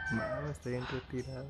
Mamá, está bien retirada.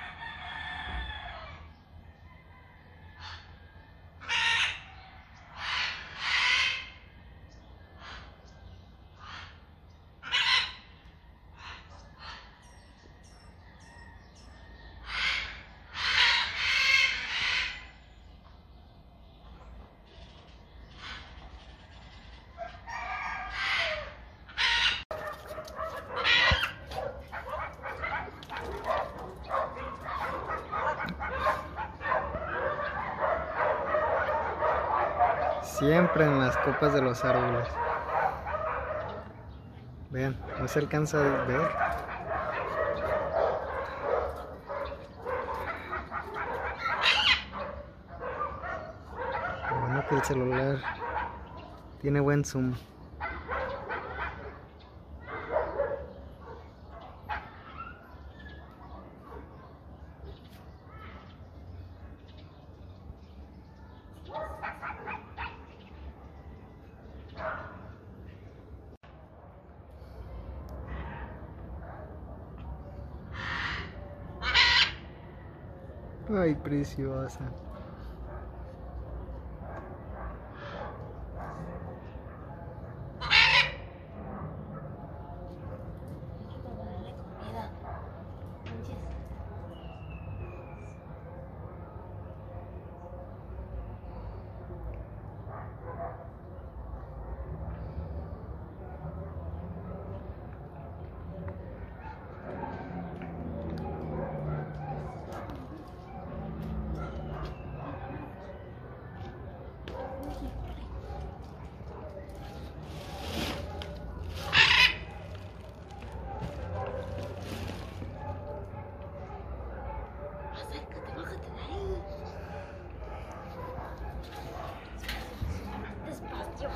Siempre en las copas de los árboles. Vean, no se alcanza a ver. Lo bueno que el celular tiene buen zoom. Ay, preciosa. Acércate, bájate de ahí. Despacio.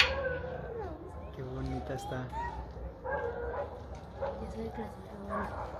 Qué bonita está. Ya sabe que la estoy grabando.